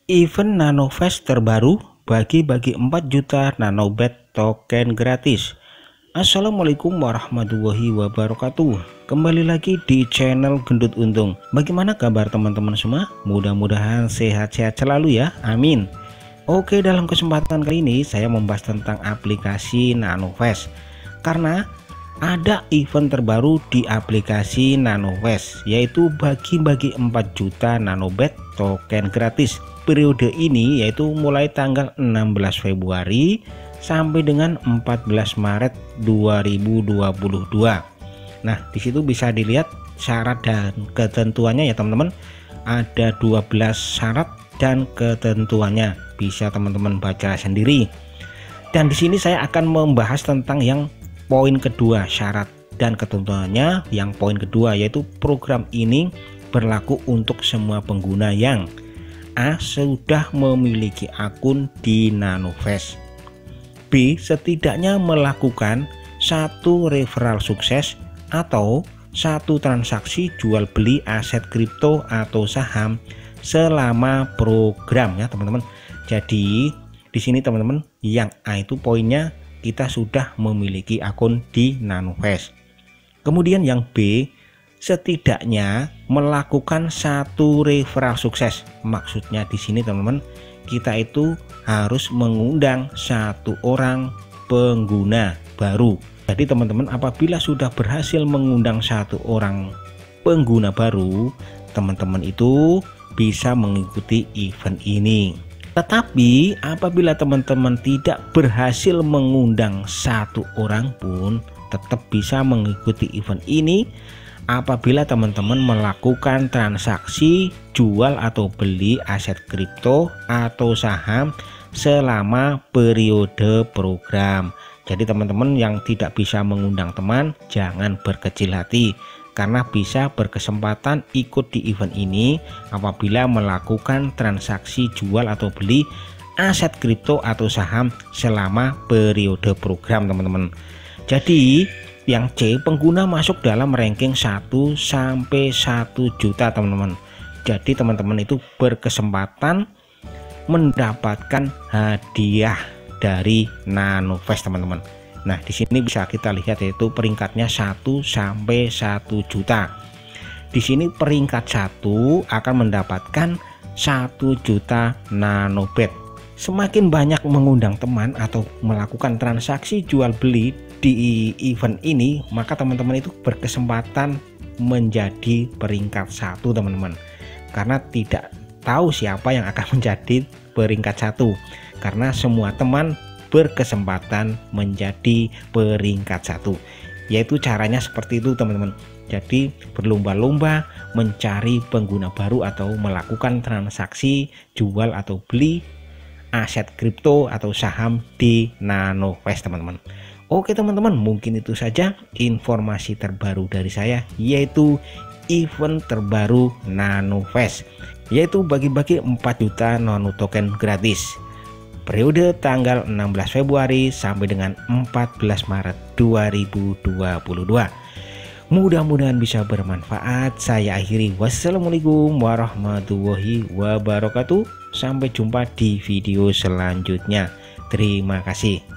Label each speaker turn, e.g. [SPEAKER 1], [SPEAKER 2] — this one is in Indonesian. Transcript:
[SPEAKER 1] Event NanoFest terbaru bagi-bagi 4 juta nanobet token gratis. Assalamualaikum warahmatullahi wabarakatuh. Kembali lagi di channel Gendut Untung. Bagaimana kabar teman-teman semua? Mudah-mudahan sehat-sehat selalu ya, amin. Oke, dalam kesempatan kali ini saya membahas tentang aplikasi NanoFest, karena ada event terbaru di aplikasi NanoFest, yaitu bagi-bagi 4 juta nanobet token gratis. Periode ini yaitu mulai tanggal 16 Februari sampai dengan 14 Maret 2022. Nah, disitu bisa dilihat syarat dan ketentuannya ya teman-teman. Ada 12 syarat dan ketentuannya. Bisa teman-teman baca sendiri. Dan di sini saya akan membahas tentang yang poin kedua, syarat dan ketentuannya. Yang poin kedua yaitu program ini berlaku untuk semua pengguna yang A. Sudah memiliki akun di NanoFest, B. Setidaknya melakukan satu referral sukses atau satu transaksi jual beli aset kripto atau saham selama program ya teman-teman. Jadi di sini teman-teman yang A itu poinnya kita sudah memiliki akun di NanoFest. Kemudian yang B, setidaknya melakukan satu referral sukses. Maksudnya di sini teman-teman, kita itu harus mengundang satu orang pengguna baru. Jadi teman-teman, apabila sudah berhasil mengundang satu orang pengguna baru, teman-teman itu bisa mengikuti event ini. Tetapi apabila teman-teman tidak berhasil mengundang satu orang pun, tetap bisa mengikuti event ini apabila teman-teman melakukan transaksi jual atau beli aset kripto atau saham selama periode program. Jadi teman-teman yang tidak bisa mengundang teman, jangan berkecil hati, karena bisa berkesempatan ikut di event ini apabila melakukan transaksi jual atau beli aset kripto atau saham selama periode program teman-teman. Jadi yang C, pengguna masuk dalam ranking 1 sampai 1 juta teman-teman. Jadi teman-teman itu berkesempatan mendapatkan hadiah dari NanoFest teman-teman. Nah, di sini bisa kita lihat yaitu peringkatnya 1 sampai 1 juta. Di sini peringkat 1 akan mendapatkan 1 juta nanobet. Semakin banyak mengundang teman atau melakukan transaksi jual beli di event ini, maka teman-teman itu berkesempatan menjadi peringkat 1 teman-teman, karena tidak tahu siapa yang akan menjadi peringkat 1, karena semua teman berkesempatan menjadi peringkat 1. Yaitu caranya seperti itu teman-teman. Jadi berlomba-lomba mencari pengguna baru atau melakukan transaksi jual atau beli aset kripto atau saham di NanoFest teman-teman. Oke teman-teman, mungkin itu saja informasi terbaru dari saya, yaitu event terbaru NanoFest, yaitu bagi-bagi 4 juta nano token gratis. Periode tanggal 16 Februari sampai dengan 14 Maret 2022. Mudah-mudahan bisa bermanfaat. Saya akhiri. Wassalamualaikum warahmatullahi wabarakatuh. Sampai jumpa di video selanjutnya. Terima kasih.